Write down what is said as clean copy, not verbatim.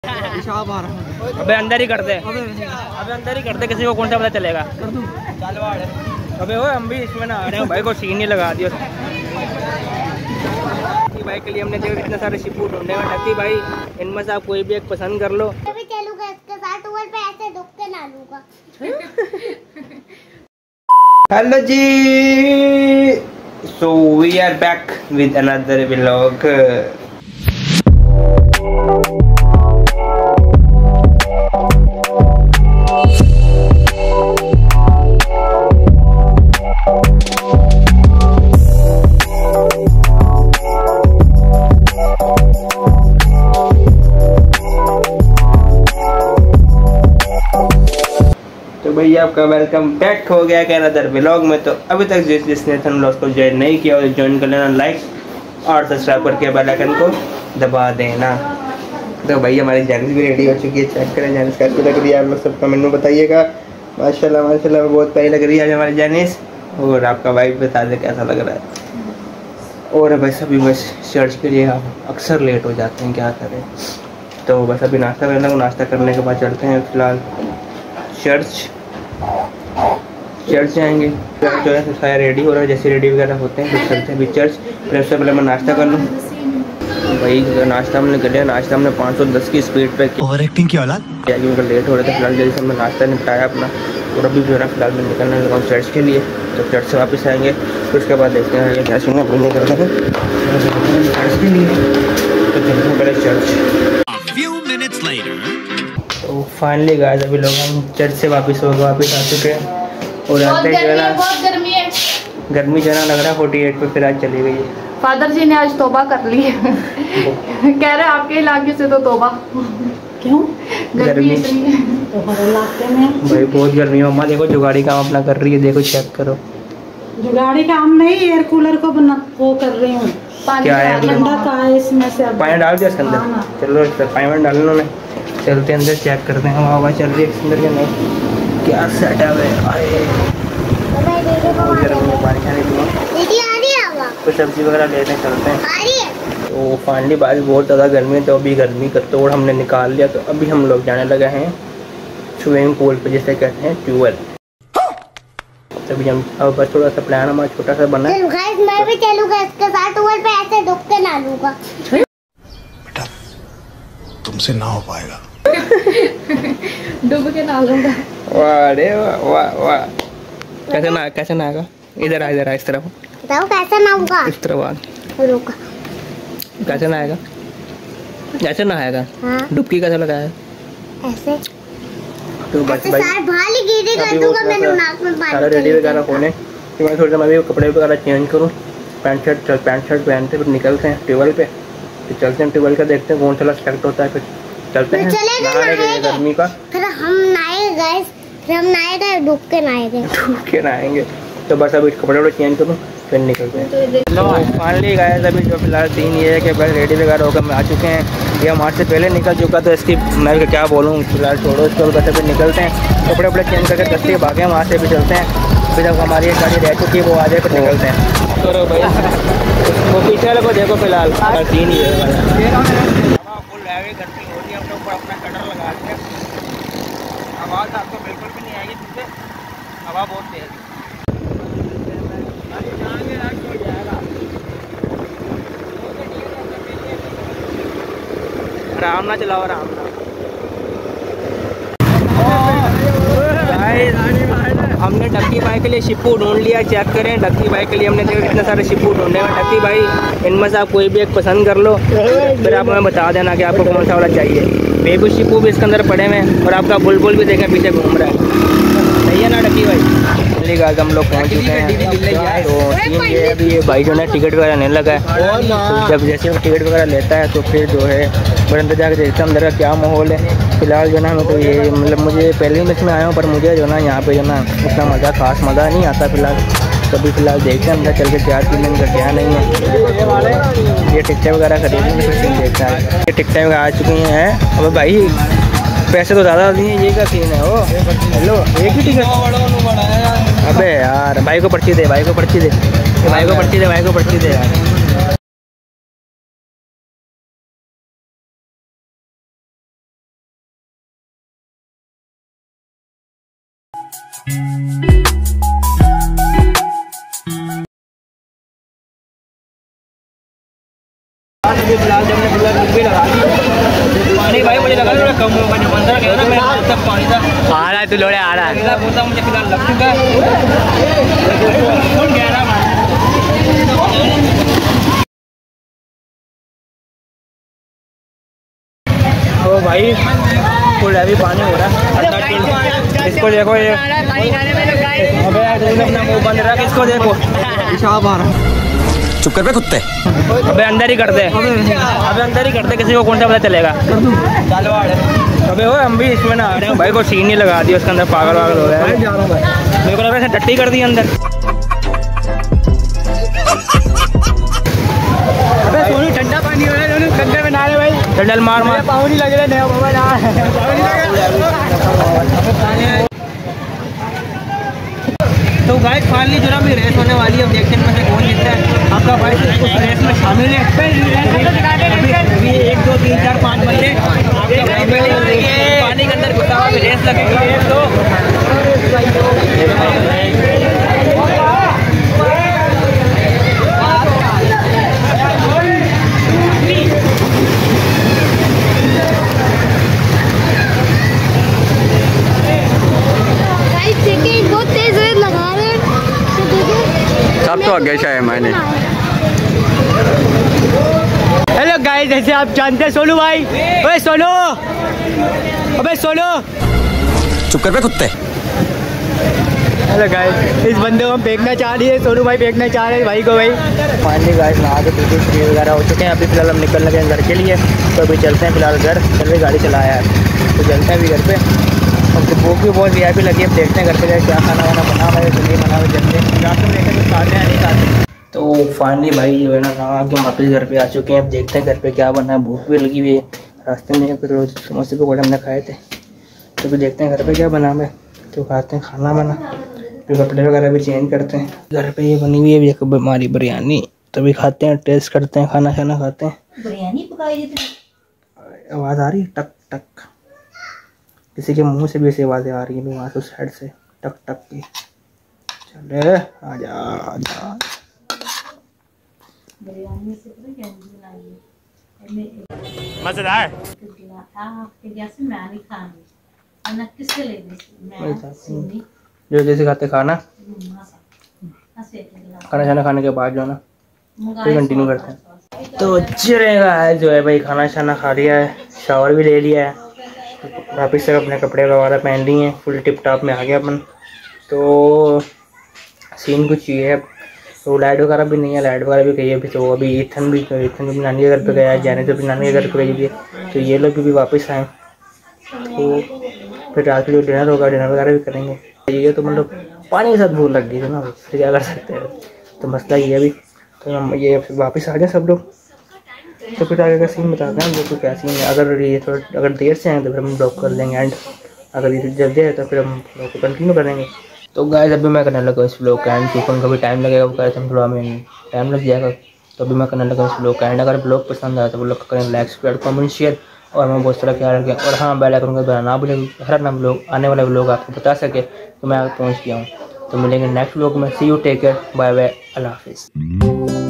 अबे अंदर ही कर दे, अबे अंदर ही कर दे, किसी को कौन सा पता चलेगा। अबे हो हम भी इसमें ना आ रहे हैं, भाई को सीन ही लगा दिया। भाई के लिए हमने देखो इतने सारे शिपू ढूंढे हैं टक्की भाई, इनमें से आप कोई भी एक पसंद कर लो। अभी चलूंगा इसके साथ, ऊपर पे ऐसे दुख के ना लूंगा। हेलो जी, so we are back with another vlog. तो भैया आपका वेलकम बैक हो गया क्या अनदर व्लॉग में। तो अभी तक जिसने व्लॉग को ज्वाइन नहीं किया और ज्वाइन कर लेना, लाइक और सब्सक्राइब करके बेल आइकन को दबा देना। तो भैया हमारी जैनिस भी रेडी हो चुकी है, चेक करें जैनिस कैसी लग रही है, आप लोग सब कमेंट में बताइएगा। माशाल्लाह माशाल्लाह बहुत प्यारी लग रही है हमारी जैनिस। और आपका वाइफ बता दे कैसा लग रहा है। और बस अभी बस चर्च के लिए हम अक्सर लेट हो जाते हैं, क्या करें। तो बस अभी नाश्ता करना है, नाश्ता करने के बाद चलते हैं फिलहाल चर्च जाएंगे। जो है सारा रेडी हो रहा है, जैसे रेडी वगैरह होते हैं फिर चलते हैं अभी चर्च। फिर उससे पहले मैं नाश्ता कर लूँ। भाई नाश्ता हमने कर लिया, नाश्ता हमने 510 की स्पीड पे ओवर एक्टिंग की औलाद किया क्योंकि लेट हो रहा था। फिलहाल जल्दी से हमने नाश्ता निपटाया अपना, और अभी जो है फिलहाल मैं निकलने लगा हूँ चर्च के लिए। तो चर्च से वापस आएंगे, फिर उसके बाद देखते हैं क्या सुनना अपने निकलते हैं चर्च के लिए। तो चलते हैं पहले चर्च। तो फाइनली गाइस अभी लोग हम चर्च से वापस आ चुके हैं। और आते हैं जो है ना, गर्मी जो है ना लग रहा है 48 पे फिर आज चली गई है। फादर जी ने आज तौबा कर ली है। कह रहे आपके इलाके से तो तौबा। क्यों? गर्मी इलाके में भाई बहुत गर्मी है। मम्मा देखो जुगाड़ी काम अपना कर रही है, देखो चेक करो। जुगाड़ी काम नहीं, एयर कूलर को वो कर रही हूँ। क्या है ठंडा का है इसमें से, पानी डाल दिया इसके अंदर। चलो पानी डाल लो, चलते अंदर चेक करते हैं हवा चल रही है अंदर के नहीं, क्या सेटअप है। कुछ सब्जी वगैरह लेने चलते हैं। तो फाइनली बारिश बहुत ज़्यादा गर्मी है, तो अभी गर्मी का तोड़ हमने निकाल लिया। तो अभी हम लोग जाने लगे हैं स्विमिंग पूल पे, जिसे कहते हैं ट्यूबवेल। तभी हम अब बस थोड़ा सा प्लान हमारा छोटा सा बना है। मैं भी चलूंगा इसके साथ, ऊपर पे ऐसे दुख के ना लूंगा। बेटा तुमसे ना हो पाएगा। डूब के ना लूंगा। वाह रे वाह वाह। कैसे ना आएगा? इधर आ इस तरफ बताओ कैसे ना होगा। इस तरफ आ, रुका। कैसे ना आएगा? कैसे ना आएगा? हाँ। डुबकी कैसे लगाया? ऐसे तो बस भाई सारा रेडी वगैरह होने कि मैं थोड़ा मैं भी कपड़े वगैरह चेंज करूँ, पैंट शर्ट पहनते फिर निकलते हैं ट्यूबवेल पे। फिर चलते हैं ट्यूबवेल का, देखते हैं कौन सा सेलेक्ट होता है। फिर चलते हैं नहाने के लिए गर्मी का। फिर हम नहाएगा डूब के नहाएंगे। तो बस अभी कपड़े वपड़े चेंज करूँ फिर निकलते हैं। फाइनली गाइस अभी जो फिलहाल सीन ये है कि बस रेडी वगैरह होकर हम आ चुके हैं। ये हमारे से पहले निकल चुका, तो इसकी मैं क्या बोलूँ, फिलहाल छोड़ो इसको। बस अभी निकलते हैं, कपड़े वपड़े चेंज करके दस्ती भागे वहाँ से भी चलते हैं। फिर जब हमारी एक गाड़ी रह चुकी है वो आ जाए फिर निकलते हैं। तो भाई वो पीछे वाले को देखो, फिलहाल सीन ये है। फुल हैवी गर्मी हो रही है, हम लोग अपना कटर लगा दें, आवाज़ आपको बिल्कुल भी नहीं आएगी क्योंकि हवा बहुत तेज है। आराम ना चलाओ, आराम ना। हमने डक्की भाई के लिए शिपू ढूंढ लिया, चेक करें डक्की भाई के लिए हमने देखो इतने सारे शिपू ढूंढे हैं डक्की भाई, इनमें से आप कोई भी एक पसंद कर लो, फिर आप हमें बता देना कि आपको कौन सा वाला चाहिए। बेबी शिपू भी इसके अंदर पड़े हुए हैं, और आपका बुलबुल भी देखें पीछे घूम रहा है। सही है ना डक्की भाई? पहली गाज हम लोग पहुँच चुके हैं। तो सीन ये है, अभी ये भाई जो है टिकट वगैरह नहीं लगा है। तो जब जैसे वो टिकट वगैरह लेता है तो फिर जो है बड़े अंदर जाकर देखते हैं अंदर का क्या माहौल है। फिलहाल जो ना मैं तो ये मतलब मुझे पहले ही इसमें आया हूँ, पर मुझे जो ना यहाँ पे जो ना इतना मज़ा खास मज़ा नहीं आता फिलहाल। तो फिलहाल देखते हैं अंदर चल के क्या सीन का क्या नहीं है। ये टिकटें वगैरह खरीदेंगे फिर सीन देखते हैं। ये टिकटें वगैरह आ चुकी हैं। अब भाई पैसे तो ज़्यादा नहीं है, ये का सीन है। वो हेलो एक ही टिकट। अबे यार भाई को पर्ची दे, भाई को पर्ची दे यार। पानी भाई मुझे लगा थोड़ा कम होगा, जब अंदर गया ना मैं तब पानी था। आ रहा है तू लोड़े आ रहा है। बोलता मुझे फिलहाल लग चुका है। ओ भाई फुल हैवी पानी हो रहा है। इसको देखो ये, अबे अपना मुंह बंद रख, इसको देखो पेशाब आ रहा है। चुप कर बे कुत्ते। अबे अंदर ही कर दे, अबे अंदर ही कर दे, किसी को कौन सा पता चलेगा। अबे हो हम भी इसमें ना आ रहे हैं भाई, को सीन ही लगा दिया उसके अंदर, पागल वागल हो गया मेरे को लग रहा है टट्टी कर दी अंदर। अबे सोनू ठंडा पानी हो रहा है, सोनू गंदे में नहा रहे भाई। चल मार मार, पाँव नहीं लग रहे, नया बाबा नहा। तो गाइस फाइनली जो ना भी रेस होने वाली है, अब देखते हैं में कौन जीतता है। आपका भाई उस रेस में शामिल है। अभी 1 2 3 4 5 बंदे आपका भाई पानी के अंदर घुसा हुआ रेस लगेगी। तो बहुत तेज रेस लगा रहे हैं। सब तो आगे शायद मैंने। हेलो गाइस, जैसे आप जानते हैं सोनू भाई, ओए सोनू, अबे सोनू, चुप कर बे कुत्ते। हेलो गाइस, इस बंदे को हम फेंकना चाह रही है, सोनू भाई फेंकना चाह रहे हैं भाई को। भाई फाइनली गाइस नहा के बिल्कुल फ्री वगैरह हो चुके हैं। अभी फिलहाल हम निकल लगे हैं घर के लिए, तो अभी चलते हैं फिलहाल घर। चल गाड़ी चलाया है तो चलते हैं अभी घर पे। अब तो भूख भी बहुत वीआईपी लगी है, अब देखते हैं घर पे जाए क्या खाना वाना बना हुआ है, जल्दी बना हुआ चलते हैं। रात में लेकर कुछ खाते हैं नहीं खाते। तो फाइनली भाई जो है ना नहा के वापस घर पे आ चुके हैं। अब देखते हैं घर पे क्या बना है, भूख भी लगी हुई है। रास्ते में फिर समोसे पकौड़े हमने खाए थे, तो भी देखते हैं घर पे क्या बना है, तो खाते हैं खाना बना, फिर कपड़े वगैरह भी चेंज करते हैं। घर पे ये बनी हुई है हमारी बिरयानी, तो भी खाते हैं, टेस्ट करते हैं, खाना खाना खाते हैं। बिरयानी पकाई थी। आवाज़ आ रही है टक टक, किसी के मुंह से भी ऐसी आवाज़ें आ रही है वहाँ से उस साइड से टक टक की। चले आजा आजा। मजेदार। जो जैसे खाते खाना खाना खाने के बाद जो है ना फिर कंटिन्यू करते हैं। तो चलेगा है जो है भाई, खाना शाना खा लिया है, शावर भी ले लिया है, वापस से अपने कपड़े वगैरह पहन लिए हैं, फुल टिप टॉप में आ गया अपन। तो सीन कुछ ये है, तो लाइट वगैरह भी नहीं है, लाइट वगैरह भी गई है अभी। तो अभी इथन भी नानी के घर पे गया है, जाने तो भी नानी के घर पे गई है, तो ये लोग भी वापस आए। तो फिर रात को जो डिनर होगा, डिनर वगैरह भी करेंगे। ये तो मतलब पानी के साथ भूख लग गई थी ना, फिर क्या कर सकते हैं। तो मसला ये अभी, तो हम ये वापस आ गए सब लोग। तो फिर आगे का सीन बताते हैं तो क्या सीन है। अगर ये थोड़ा अगर देर से आए तो फिर हम ब्लॉक कर लेंगे एंड, अगर ये जल्दी है तो फिर हम ब्लॉक को कंटिन्यू करेंगे। तो गाइस अभी मैं करने लगा इस ब्लॉक का एंड, क्योंकि उनका भी टाइम लगेगा, वो कहते हैं थोड़ा हमें टाइम लग जाएगा। तो अभी मैं करने लगा इस ब्लॉक का एंड। अगर ब्लॉग पसंद आया तो वो लोग करें लाइक, सब्सक्राइब, कमेंट, शेयर, और मैं बहुत सारा ख्याल रखें। और हाँ, बेल आइकन को दबाना ना भूलें, हर नया ब्लॉग आने वाले ब्लॉग आपको बता सके तो मैं पहुँच गया हूँ। तो मिलेंगे नेक्स्ट ब्लॉग में। See you, take care, bye bye, अल्लाह हाफिज़।